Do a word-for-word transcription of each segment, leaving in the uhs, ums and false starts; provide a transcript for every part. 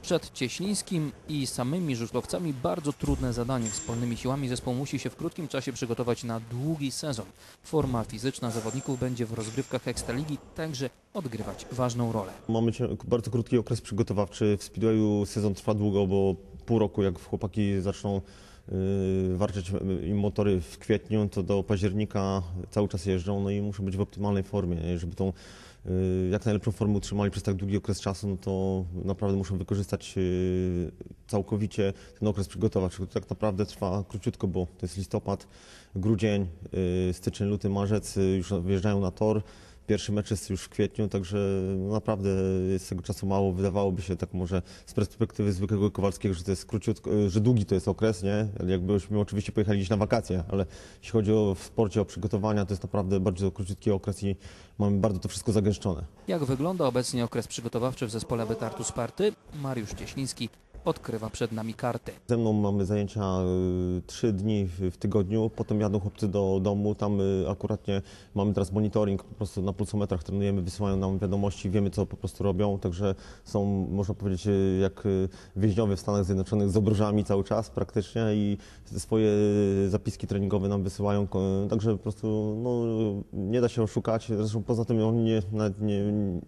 Przed Cieślińskim i samymi żużlowcami bardzo trudne zadanie. Wspólnymi siłami zespół musi się w krótkim czasie przygotować na długi sezon. Forma fizyczna zawodników będzie w rozgrywkach Ekstraligi także odgrywać ważną rolę. Mamy bardzo krótki okres przygotowawczy. W Speedwayu sezon trwa długo, bo pół roku jak chłopaki zaczną yy, warczyć im motory w kwietniu, to do października cały czas jeżdżą, no i muszą być w optymalnej formie, żeby tą jak najlepszą formę utrzymali przez tak długi okres czasu, no to naprawdę muszą wykorzystać całkowicie ten okres przygotowawczy, który tak naprawdę trwa króciutko, bo to jest listopad, grudzień, styczeń, luty, marzec, już wjeżdżają na tor. Pierwszy mecz jest już w kwietniu, także naprawdę jest tego czasu mało. Wydawałoby się tak może z perspektywy zwykłego Kowalskiego, że to jest króciutko, że długi to jest okres, nie? Jakbyśmy oczywiście pojechali gdzieś na wakacje, ale jeśli chodzi o w sporcie, o przygotowania, to jest naprawdę bardzo króciutki okres i mamy bardzo to wszystko zagęszczone. Jak wygląda obecnie okres przygotowawczy w zespole Betartu Sparty? Mariusz Cieśliński odkrywa przed nami karty. Ze mną mamy zajęcia trzy dni w tygodniu, potem jadą chłopcy do domu, tam akuratnie mamy teraz monitoring, po prostu na pulsometrach trenujemy, wysyłają nam wiadomości, wiemy co po prostu robią, także są, można powiedzieć, jak więźniowie w Stanach Zjednoczonych z obrożami cały czas praktycznie i swoje zapiski treningowe nam wysyłają, także po prostu no, nie da się oszukać, zresztą poza tym oni nie, nawet nie,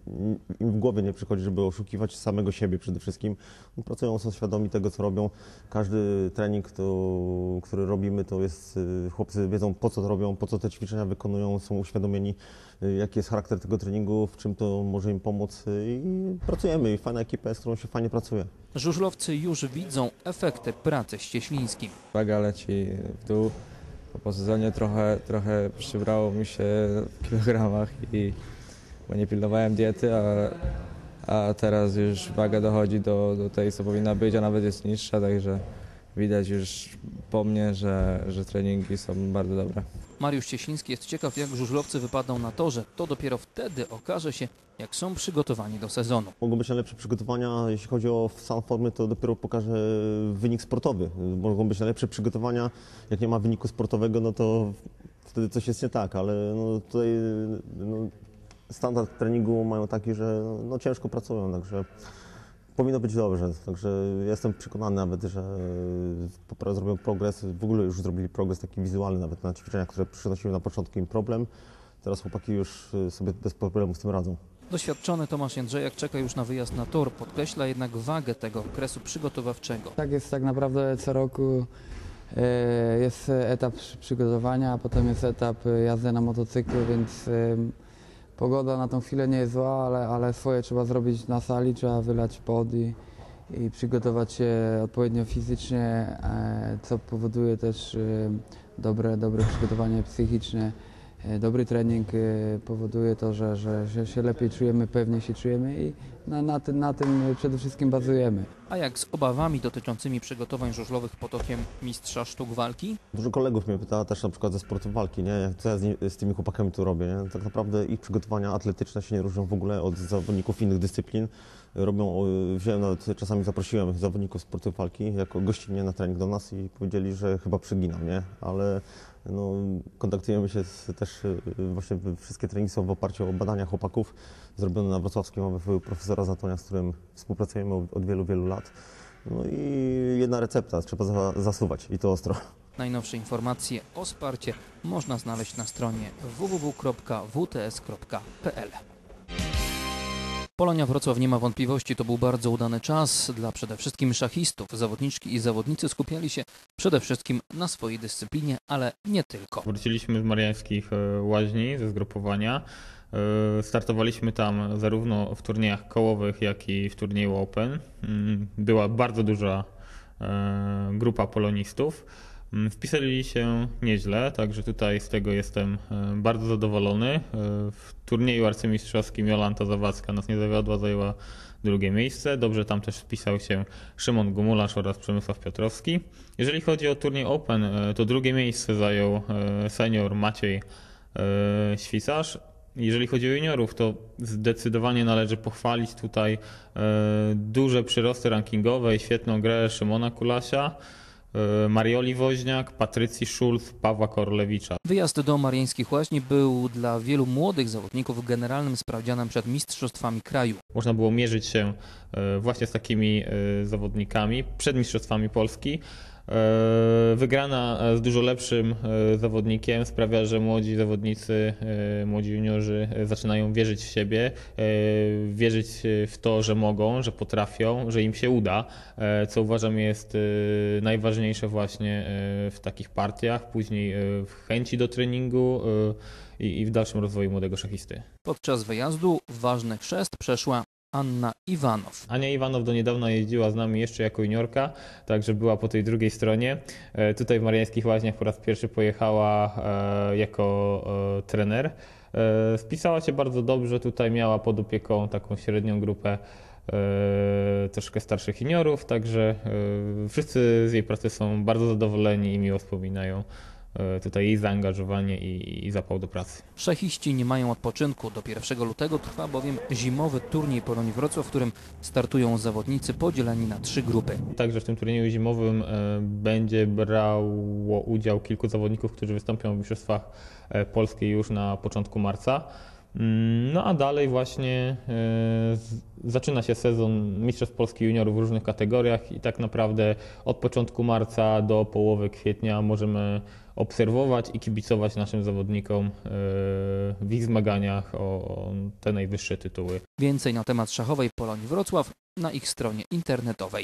im w głowie nie przychodzi, żeby oszukiwać samego siebie przede wszystkim, pracują są świadomi tego, co robią. Każdy trening, to, który robimy, to jest, chłopcy wiedzą, po co to robią, po co te ćwiczenia wykonują, są uświadomieni, jaki jest charakter tego treningu, w czym to może im pomóc i pracujemy. I fajna ekipa, z którą się fajnie pracuje. Żużlowcy już widzą efekty pracy z Cieślińskim. Waga leci w dół. Po sezonie trochę, trochę przybrało mi się w kilogramach, i, bo nie pilnowałem diety, a a teraz już waga dochodzi do, do tej, co powinna być, a nawet jest niższa, także widać już po mnie, że, że treningi są bardzo dobre. Mariusz Cieśliński jest ciekaw, jak żużlowcy wypadną na torze. To dopiero wtedy okaże się, jak są przygotowani do sezonu. Mogą być najlepsze przygotowania, jeśli chodzi o stan formy, to dopiero pokaże wynik sportowy. Mogą być najlepsze przygotowania, jak nie ma wyniku sportowego, no to wtedy coś jest nie tak, ale no tutaj no, standard treningu mają taki, że no, ciężko pracują, także powinno być dobrze. Także jestem przekonany nawet, że zrobią progres, w ogóle już zrobili progres taki wizualny nawet na ćwiczeniach, które przynosiły na początku im problem. Teraz chłopaki już sobie bez problemu z tym radzą. Doświadczony Tomasz Jędrzejak czeka już na wyjazd na tor, podkreśla jednak wagę tego okresu przygotowawczego. Tak jest tak naprawdę co roku. Jest etap przygotowania, a potem jest etap jazdy na motocyklu, więc pogoda na tą chwilę nie jest zła, ale, ale swoje trzeba zrobić na sali, trzeba wylać pod i, i przygotować się odpowiednio fizycznie, co powoduje też dobre, dobre przygotowanie psychiczne. Dobry trening powoduje to, że, że, że się lepiej czujemy, pewnie się czujemy i na, na, tym, na tym przede wszystkim bazujemy. A jak z obawami dotyczącymi przygotowań żużlowych pod okiem mistrza sztuk walki? Dużo kolegów mnie pyta też na przykład ze sportu walki, nie? Co ja z, z tymi chłopakami tu robię. Nie? Tak naprawdę ich przygotowania atletyczne się nie różnią w ogóle od zawodników innych dyscyplin. Robią, wziąłem nawet, czasami zaprosiłem zawodników sportu walki jako gościnnie na trening do nas i powiedzieli, że chyba przeginam, nie? Ale no, kontaktujemy się z, też, właśnie wszystkie treningi są w oparciu o badania chłopaków zrobione na wrocławskim A W F profesora Zatonia, z którym współpracujemy od wielu, wielu lat. No i jedna recepta, trzeba za, zasuwać i to ostro. Najnowsze informacje o Sparcie można znaleźć na stronie w w w kropka w t s kropka p l. Polonia Wrocław nie ma wątpliwości, to był bardzo udany czas dla przede wszystkim szachistów. Zawodniczki i zawodnicy skupiali się przede wszystkim na swojej dyscyplinie, ale nie tylko. Wróciliśmy z mariańskich łaźni, ze zgrupowania. Startowaliśmy tam zarówno w turniejach kołowych, jak i w turnieju Open. Była bardzo duża grupa polonistów. Wpisali się nieźle, także tutaj z tego jestem bardzo zadowolony. W turnieju arcymistrzowskim Jolanta Zawadzka nas nie zawiodła, zajęła drugie miejsce. Dobrze tam też wpisał się Szymon Gumularz oraz Przemysław Piotrowski. Jeżeli chodzi o turniej Open, to drugie miejsce zajął senior Maciej Świsarz. Jeżeli chodzi o juniorów, to zdecydowanie należy pochwalić tutaj duże przyrosty rankingowe i świetną grę Szymona Kulasia. Marioli Woźniak, Patrycji Szulc, Pawła Korlewicza. Wyjazd do Mariańskich Łaźni był dla wielu młodych zawodników generalnym sprawdzianem przed mistrzostwami kraju. Można było mierzyć się właśnie z takimi zawodnikami przed mistrzostwami Polski. Wygrana z dużo lepszym zawodnikiem sprawia, że młodzi zawodnicy, młodzi juniorzy zaczynają wierzyć w siebie, wierzyć w to, że mogą, że potrafią, że im się uda, co uważam jest najważniejsze właśnie w takich partiach, później w chęci do treningu i w dalszym rozwoju młodego szachisty. Podczas wyjazdu ważny chrzest przeszła Anna Iwanow. Ania Iwanow do niedawna jeździła z nami jeszcze jako juniorka, także była po tej drugiej stronie. Tutaj w Mariańskich Łaźniach po raz pierwszy pojechała jako trener. Spisała się bardzo dobrze, tutaj miała pod opieką taką średnią grupę troszkę starszych juniorów, także wszyscy z jej pracy są bardzo zadowoleni i miło wspominają tutaj jej zaangażowanie i, i zapał do pracy. Szachiści nie mają odpoczynku. Do pierwszego lutego trwa bowiem zimowy turniej Polonii Wrocław, w którym startują zawodnicy podzieleni na trzy grupy. Także w tym turnieju zimowym będzie brało udział kilku zawodników, którzy wystąpią w Mistrzostwach Polski już na początku marca. No a dalej właśnie zaczyna się sezon Mistrzostw Polski Juniorów w różnych kategoriach i tak naprawdę od początku marca do połowy kwietnia możemy obserwować i kibicować naszym zawodnikom w ich zmaganiach o te najwyższe tytuły. Więcej na temat szachowej Polonii Wrocław na ich stronie internetowej.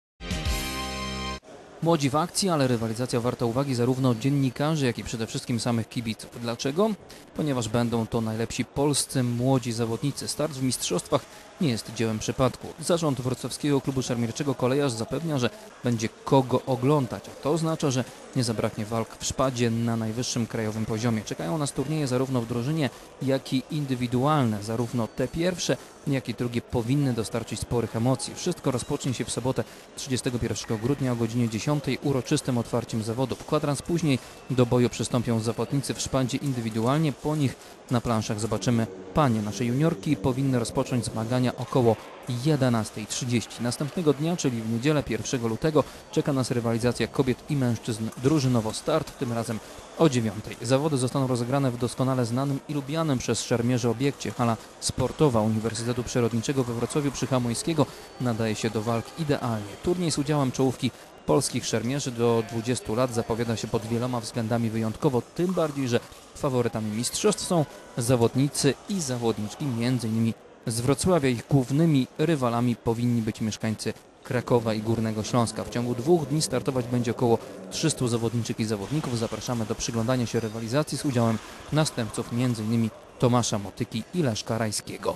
Młodzi w akcji, ale rywalizacja warta uwagi zarówno dziennikarzy, jak i przede wszystkim samych kibiców. Dlaczego? Ponieważ będą to najlepsi polscy młodzi zawodnicy. Start w mistrzostwach nie jest dziełem przypadku. Zarząd wrocławskiego klubu szermierczego Kolejarz zapewnia, że będzie kogo oglądać, a to oznacza, że nie zabraknie walk w szpadzie na najwyższym krajowym poziomie. Czekają nas turnieje zarówno w drużynie, jak i indywidualne. Zarówno te pierwsze, jak i drugie powinny dostarczyć sporych emocji. Wszystko rozpocznie się w sobotę trzydziestego pierwszego grudnia o godzinie dziesiątej uroczystym otwarciem zawodów. Kwadrans później do boju przystąpią zawodnicy w szpadzie indywidualnie. Po nich na planszach zobaczymy panie. Nasze juniorki powinny rozpocząć zmagania około jedenastej trzydzieści. Następnego dnia, czyli w niedzielę pierwszego lutego, czeka nas rywalizacja kobiet i mężczyzn drużynowo. Start tym razem o dziewiątej. Zawody zostaną rozegrane w doskonale znanym i lubianym przez szermierzy obiekcie. Hala sportowa Uniwersytetu Przyrodniczego we Wrocławiu przy Chamojskiego nadaje się do walk idealnie. Turniej z udziałem czołówki polskich szermierzy do dwudziestu lat zapowiada się pod wieloma względami wyjątkowo, tym bardziej, że faworytami mistrzostw są zawodnicy i zawodniczki, między innymi z Wrocławia. Ich głównymi rywalami powinni być mieszkańcy Krakowa i Górnego Śląska. W ciągu dwóch dni startować będzie około trzystu zawodniczek i zawodników. Zapraszamy do przyglądania się rywalizacji z udziałem następców między innymi Tomasza Motyki i Leszka Rajskiego.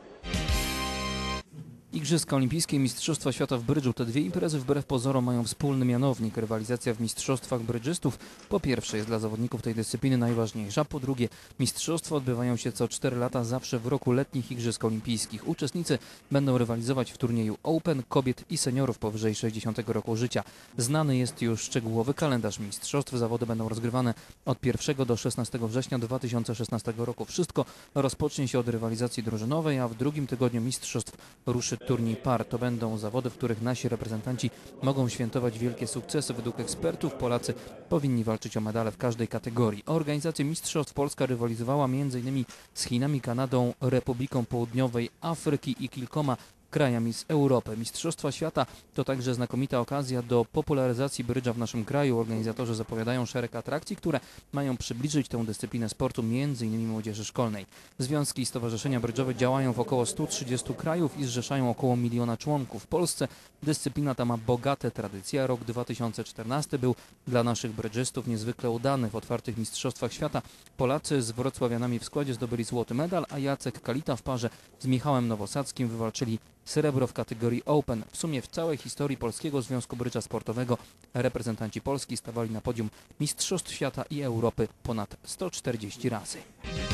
Igrzyska Olimpijskie i Mistrzostwa Świata w brydżu. Te dwie imprezy wbrew pozorom mają wspólny mianownik. Rywalizacja w mistrzostwach brydżystów po pierwsze jest dla zawodników tej dyscypliny najważniejsza, po drugie mistrzostwa odbywają się co cztery lata zawsze w roku letnich Igrzysk Olimpijskich. Uczestnicy będą rywalizować w turnieju Open kobiet i seniorów powyżej sześćdziesiątego roku życia. Znany jest już szczegółowy kalendarz mistrzostw. Zawody będą rozgrywane od pierwszego do szesnastego września dwa tysiące szesnastego roku. Wszystko rozpocznie się od rywalizacji drużynowej, a w drugim tygodniu mistrzostw ruszy turniej par. To będą zawody, w których nasi reprezentanci mogą świętować wielkie sukcesy. Według ekspertów Polacy powinni walczyć o medale w każdej kategorii. O organizację mistrzostw Polska rywalizowała między innymi z Chinami, Kanadą, Republiką Południowej Afryki i kilkoma krajami z Europy. Mistrzostwa Świata to także znakomita okazja do popularyzacji brydża w naszym kraju. Organizatorzy zapowiadają szereg atrakcji, które mają przybliżyć tę dyscyplinę sportu między innymi młodzieży szkolnej. Związki i stowarzyszenia brydżowe działają w około stu trzydziestu krajów i zrzeszają około miliona członków. W Polsce dyscyplina ta ma bogate tradycje. Rok dwa tysiące czternasty był dla naszych brydżystów niezwykle udany. W otwartych mistrzostwach świata Polacy z wrocławianami w składzie zdobyli złoty medal, a Jacek Kalita w parze z Michałem Nowosadzkim wywalczyli srebro w kategorii Open. W sumie w całej historii Polskiego Związku Brydża Sportowego reprezentanci Polski stawali na podium Mistrzostw Świata i Europy ponad sto czterdzieści razy.